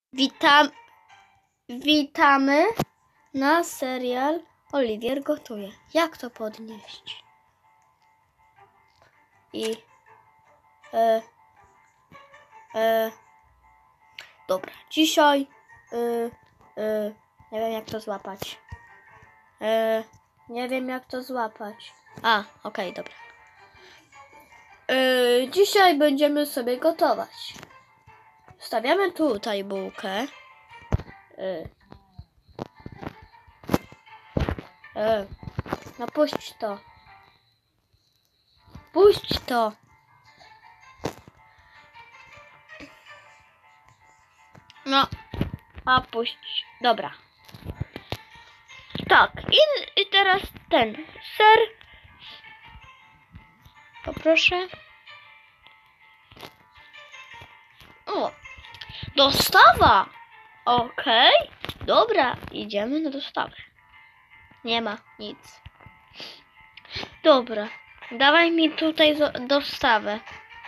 Witamy na serial Oliwier gotuje. Jak to podnieść? Dobra, dzisiaj nie wiem jak to złapać. Nie wiem jak to złapać. Okej, dobra. Dzisiaj będziemy sobie gotować. Stawiamy tutaj bułkę. No puść to. Puść to. No, a puść. Dobra. Tak, i teraz ten ser. Poproszę. O, dostawa. Okej. Dobra, idziemy na dostawę. Nie ma nic. Dobra, dawaj mi tutaj dostawę.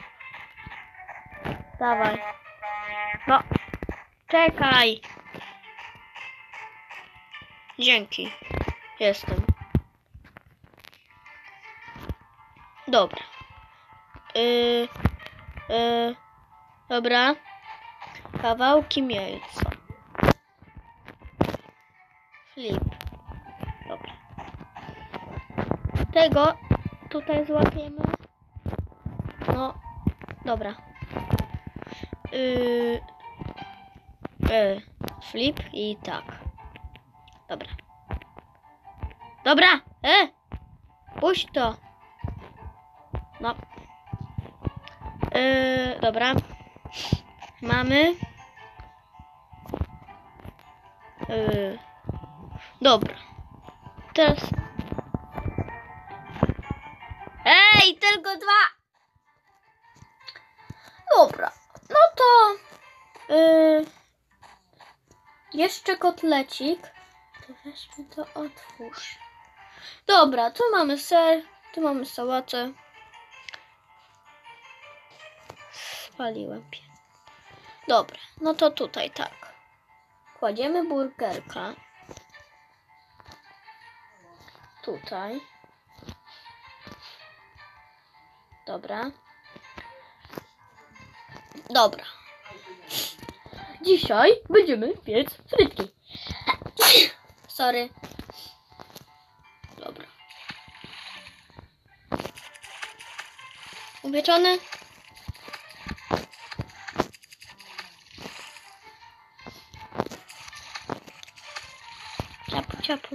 Dawaj. No, czekaj. Dzięki. Jestem. Dobra. Dobra. Kawałki mięsa. Flip. Dobra. Tego tutaj złapiemy. No, dobra. Flip i tak. Dobra. Dobra! Puść to. No. Dobra. Mamy. Dobra. Teraz. Ej, tylko 2. Dobra. No to jeszcze kotlecik. To weźmy to, otwórz. Dobra, tu mamy ser, tu mamy sałatę. Spaliłem pies. Dobra, no to tutaj tak. Kładziemy burgerka. Tutaj. Dobra. Dobra. Dzisiaj będziemy piec frytki. Sorry. Dobra. Upieczony. Ciapu, ciapu.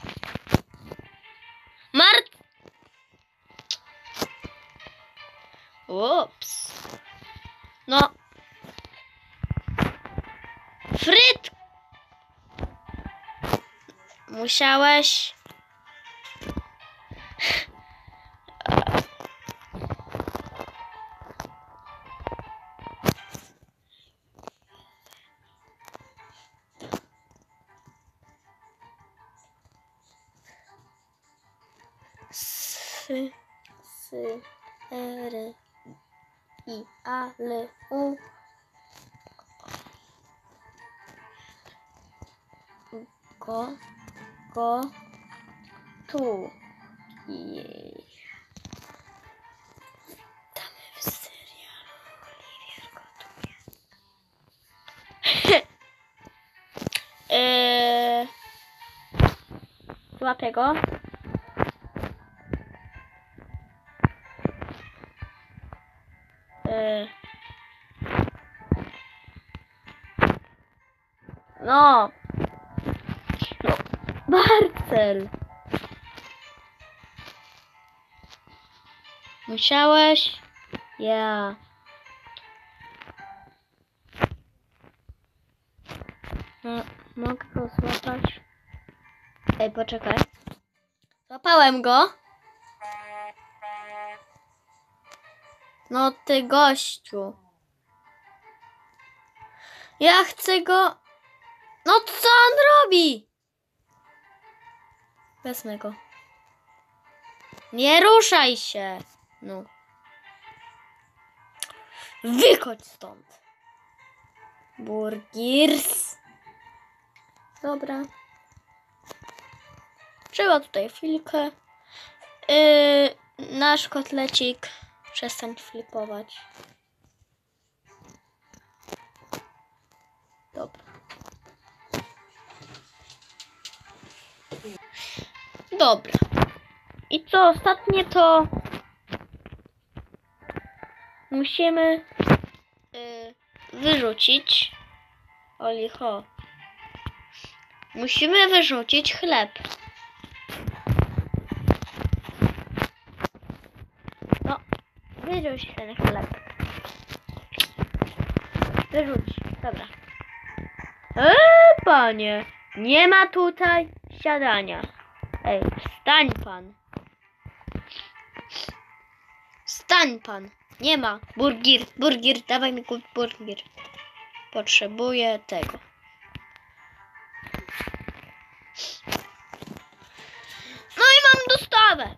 Ups. No. Fryt. Musiałeś. R I A L U go tu jej. Witamy w serialu Oliwier gotuje. Złapię go. No. Marcel. Musiałeś? Ja. No, mogę go złapać? Ej, poczekaj. Złapałem go. No ty gościu. Ja chcę go... No co on robi? Wezmę go. Nie ruszaj się. No. Wychodź stąd. Burgers. Dobra. Trzeba tutaj chwilkę. Nasz kotlecik. Przestań flipować. Dobra. Dobra. I co ostatnie to musimy wyrzucić. Olicho. Musimy wyrzucić chleb. No, wyrzuć ten chleb. Wyrzuć. Dobra. Panie, nie ma tutaj siadania. Ej, wstań pan. Wstań pan. Nie ma. Burger, dawaj mi kup burger. Potrzebuję tego. No i mam dostawę.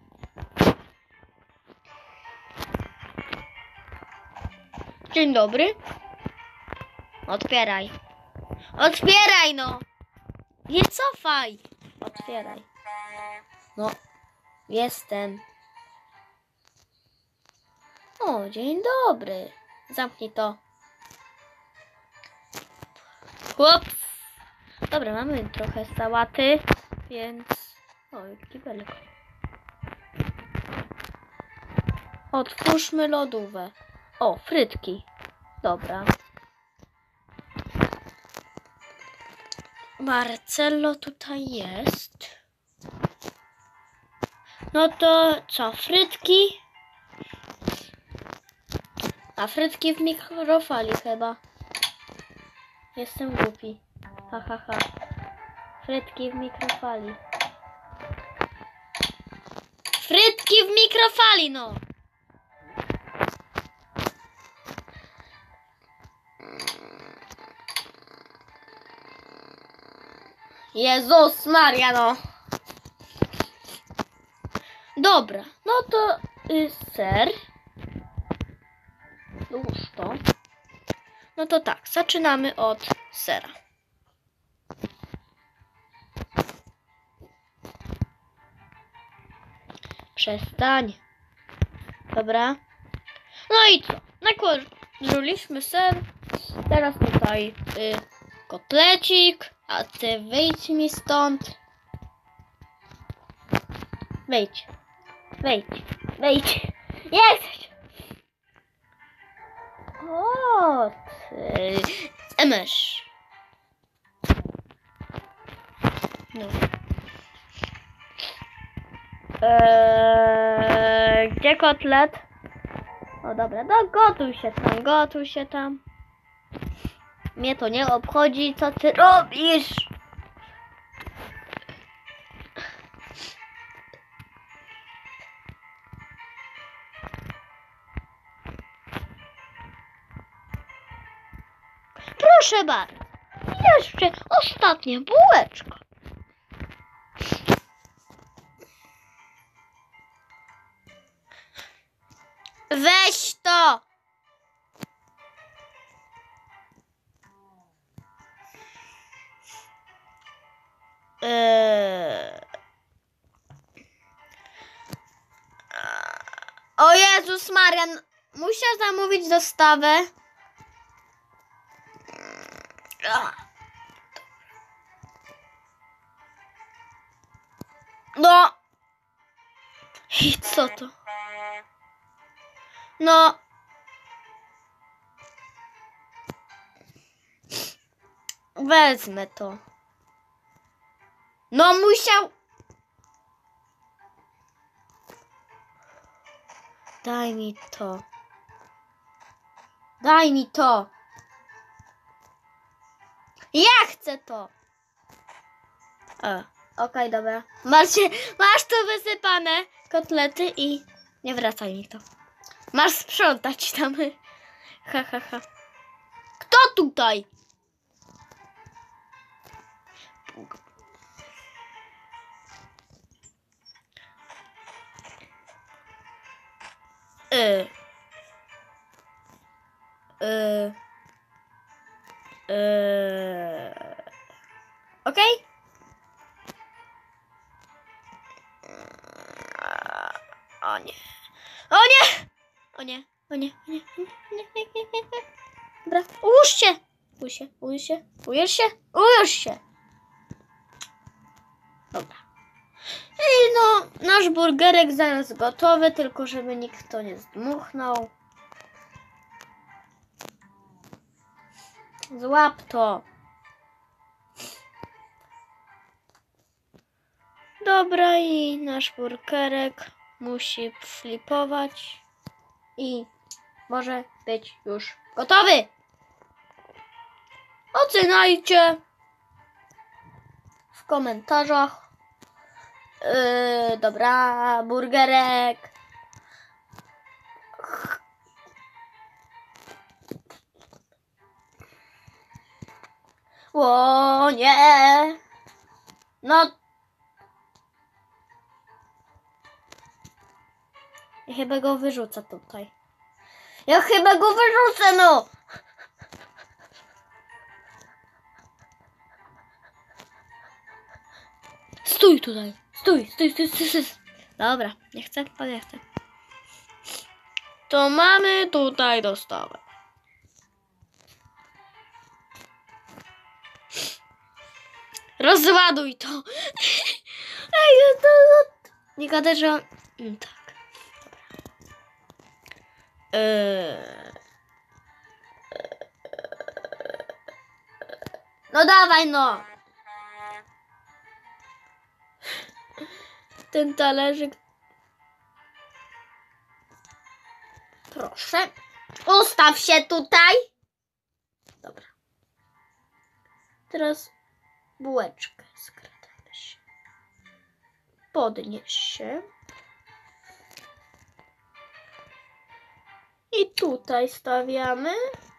Dzień dobry. Otwieraj. Otwieraj no. Nie cofaj. Otwieraj. No. Jestem. O, dzień dobry. Zamknij to. Chłops. Dobra, mamy trochę sałaty, więc... O, kibelek. Otwórzmy lodówkę. O, frytki. Dobra. Marcello tutaj jest. No to co, frytki? A frytki w mikrofali chyba. Jestem głupi. Ha, ha, ha. Frytki w mikrofali. Frytki w mikrofali, no! Jezus Maria, no! Dobra, no to ser. Dłóż to. No to tak, zaczynamy od sera. Przestań. Dobra. No i co? Nakładliśmy ser. Teraz tutaj kotlecik. A ty wyjdź mi stąd. Wejdź. Wejdź. Wejdź. Jest! O, ty. Mysz. No. Gdzie kotlet? O dobra, no gotuj się tam. Mnie to nie obchodzi, co ty robisz. Proszę bardzo. Jeszcze ostatnia bułeczka. Weź to! O Jezus Maria, muszę zamówić dostawę. No. I co to? No. Wezmę to. No musiał. Daj mi to. Daj mi to. Ja chcę to. Okej, dobra. Masz tu wysypane kotlety i nie wracaj mi to. Masz sprzątać tam. Ha, ha, ha. Kto tutaj? Okej? O nie. O nie! O nie. O nie. O nie. Nie. Dobra. Ułóż się. Ułóż się. Dobra. I no, nasz burgerek zaraz gotowy, tylko żeby nikt to nie zdmuchnął. Złap to. Dobra, i nasz burgerek musi flipować i może być już gotowy. Oceniajcie w komentarzach. Dobra, burgerek. O nie. No. Ja chyba go wyrzucę tutaj. No. Stój tutaj. Stój. Dobra, nie chcę. To mamy tutaj dostawę. Rozładuj to. Ej, nie gadaj, że... tak. No dawaj, no. Ten talerzyk. Proszę. Ustaw się tutaj. Dobra. Teraz bułeczkę skradamy się. Podnieś się. I tutaj stawiamy.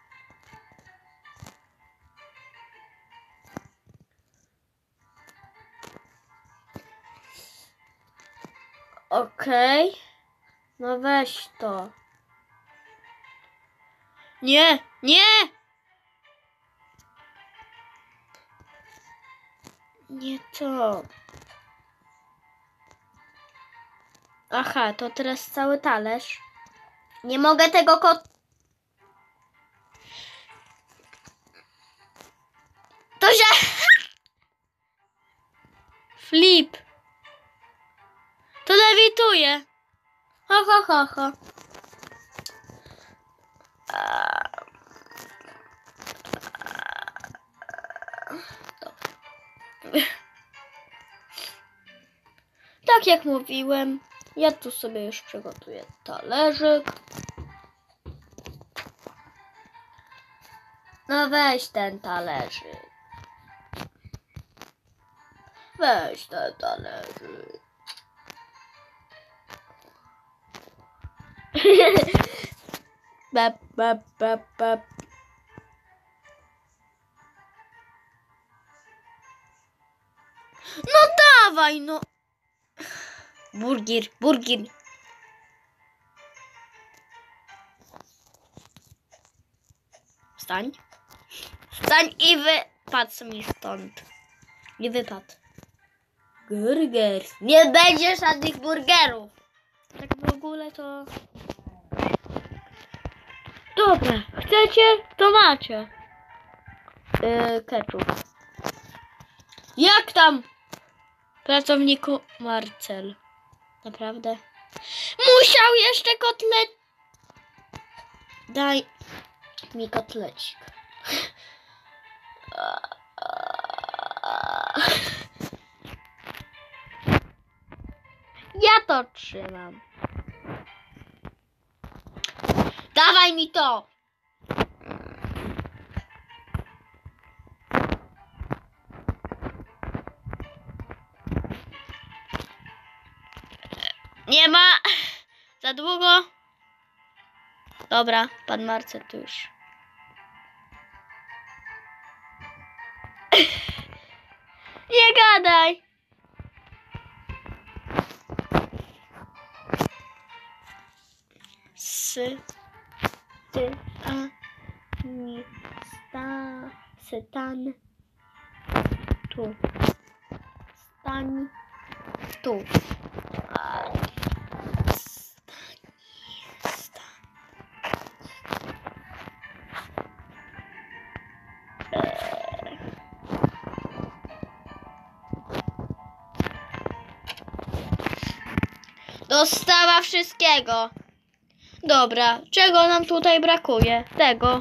Okej. No weź to. Nie. Nie to. Aha, to teraz cały talerz. Nie mogę tego To że... Flip. To lewituje. Ha. Tak jak mówiłem, ja tu sobie już przygotuję talerzyk. No weź ten talerzyk. Bep. No dawaj, no. Burger. Wstań i wypadł mi stąd. Nie wypadł. Burger. Nie będzie żadnych burgerów. Tak w ogóle to... Dobra, chcecie? To macie. Ketchup. Jak tam? Pracowniku Marcel. Naprawdę? Musiał jeszcze kotlet. Daj mi kotlecik. Ja to trzymam. Dawaj mi to. Nie ma. Za długo. Dobra, pan Marcel tu już. Nie gadaj. Stan. Tu. Stań. Tu. Dostawa wszystkiego. Dobra, czego nam tutaj brakuje? Tego.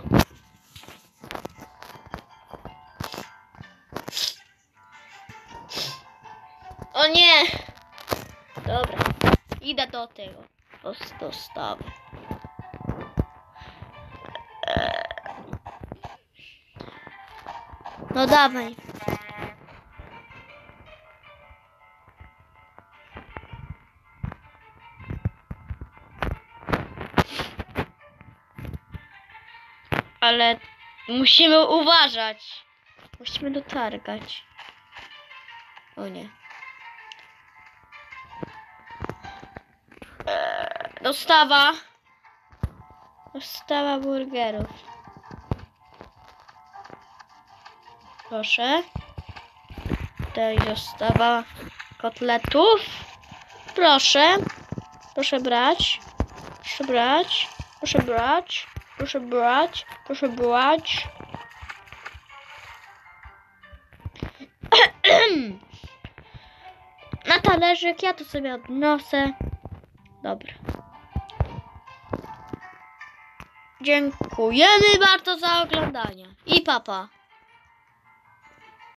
O nie! Dobra, idę do tego. Dostawy. No dawaj. Ale musimy uważać. Musimy dotargać. O nie. Dostawa. Dostawa burgerów. Proszę. Tutaj dostawa kotletów. Proszę. Proszę brać. Proszę brać. Proszę brać. Proszę brać. Proszę brać. Na talerzyk ja to sobie odniosę. Dobra. Dziękujemy bardzo za oglądanie. I papa.